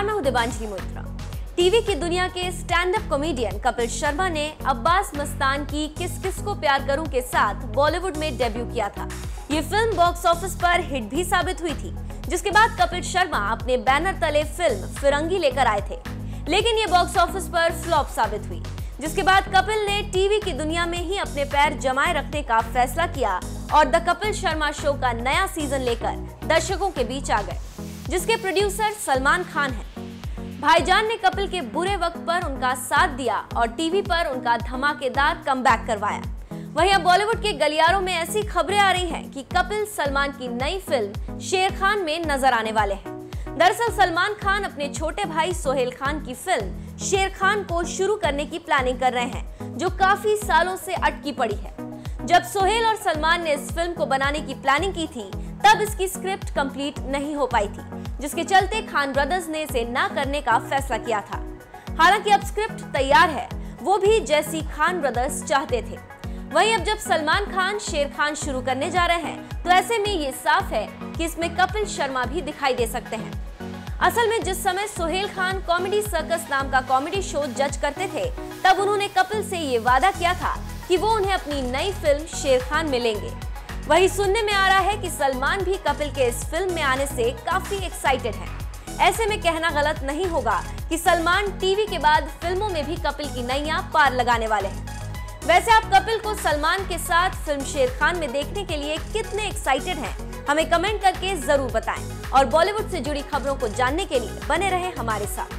मैं हूं देवांजलि मोइत्रा। टीवी की दुनिया के stand up comedian Kapil Sharma ने अब्बास मस्तान की किस किस को प्यार करूं के साथ बॉलीवुड में डेब्यू किया था। ये फिल्म बॉक्स ऑफिस पर हिट भी साबित हुई थी, जिसके बाद कपिल शर्मा अपने बैनर तले फिल्म फिरंगी लेकर आए थे, लेकिन ये बॉक्स ऑफिस पर फ्लॉप साबित हुई। जिसके बाद कपिल ने टीवी की दुनिया में ही अपने पैर जमाए रखने का फैसला किया और द कपिल शर्मा शो का नया सीजन लेकर दर्शकों के बीच आ गए, जिसके प्रोड्यूसर सलमान खान हैं। भाईजान ने कपिल के बुरे वक्त पर उनका साथ दिया और टीवी पर उनका धमाकेदार कमबैक करवाया। वहीं अब बॉलीवुड के गलियारों में ऐसी खबरें आ रही हैं कि कपिल सलमान की नई फिल्म शेर खान में नजर आने वाले हैं। दरअसल सलमान खान अपने छोटे भाई सोहेल खान की फिल्म शेर खान को शुरू करने की प्लानिंग कर रहे हैं, जो काफी सालों से अटकी पड़ी है। जब सोहेल और सलमान ने इस फिल्म को बनाने की प्लानिंग की थी, तब इसकी स्क्रिप्ट कंप्लीट नहीं हो पाई थी, जिसके चलते खान ब्रदर्स ने इसे ना करने का फैसला किया था। हालांकि अब स्क्रिप्ट तैयार है, वो भी जैसी खान ब्रदर्स चाहते थे। वहीं अब जब सलमान खान शेर खान शुरू करने जा रहे हैं, तो ऐसे में ये साफ है कि इसमें कपिल शर्मा भी दिखाई दे सकते हैं। असल में जिस समय सोहेल खान कॉमेडी सर्कस नाम का कॉमेडी शो जज करते थे, तब उन्होंने कपिल से ये वादा किया था कि वो उन्हें अपनी नई फिल्म शेर खान में लेंगे। वही सुनने में आ रहा है कि सलमान भी कपिल के इस फिल्म में आने से काफी एक्साइटेड हैं। ऐसे में कहना गलत नहीं होगा कि सलमान टीवी के बाद फिल्मों में भी कपिल की नैया पार लगाने वाले हैं। वैसे आप कपिल को सलमान के साथ फिल्म शेर खान में देखने के लिए कितने एक्साइटेड हैं, हमें कमेंट करके जरूर बताएं और बॉलीवुड से जुड़ी खबरों को जानने के लिए बने रहें हमारे साथ।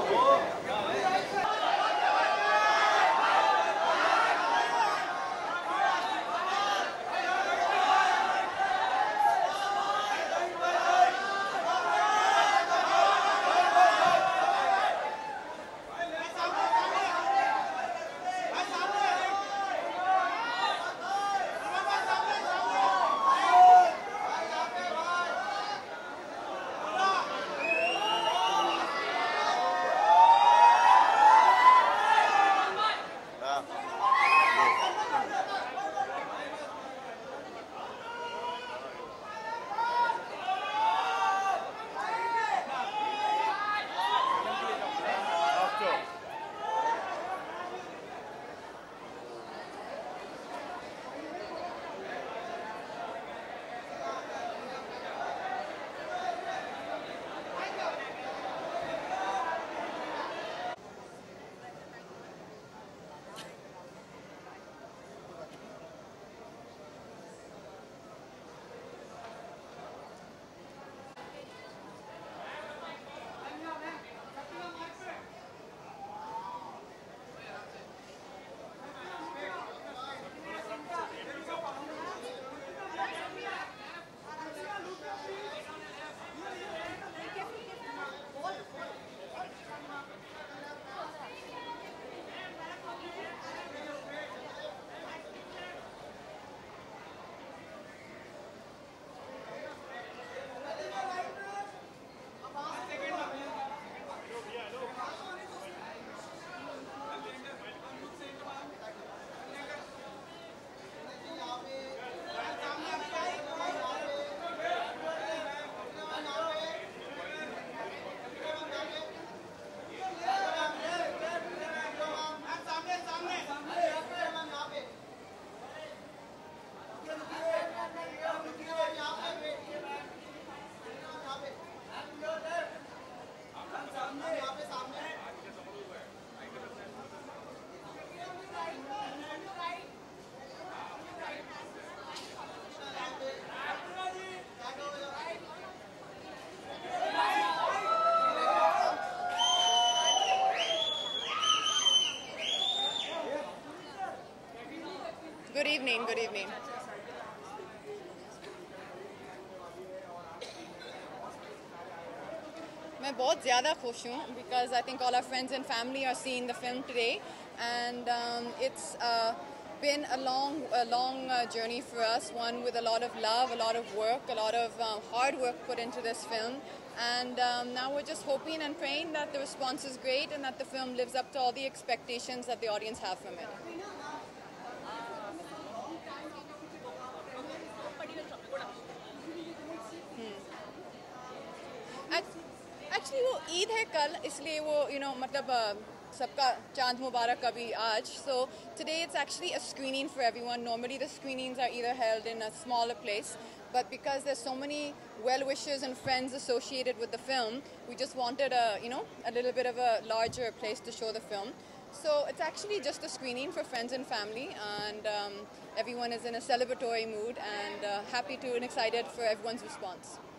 Good evening, good evening. मैं बहुत ज़्यादा खुश हूँ because I think all our friends and family are seeing the film today, and it's been a long journey for us, one with a lot of love, a lot of work, a lot of hard work put into this film, and now we're just hoping and praying that the response is great and that the film lives up to all the expectations that the audience have from it. Actually वो ईद है कल, इसलिए वो मतलब सबका चांद मुबारक अभी आज. So today it's actually a screening for everyone. Normally the screenings are either held in a smaller place, but because there's so many well-wishers and friends associated with the film, we just wanted a little bit of a larger place to show the film. So it's actually just a screening for friends and family, and everyone is in a celebratory mood and happy to and excited for everyone's response.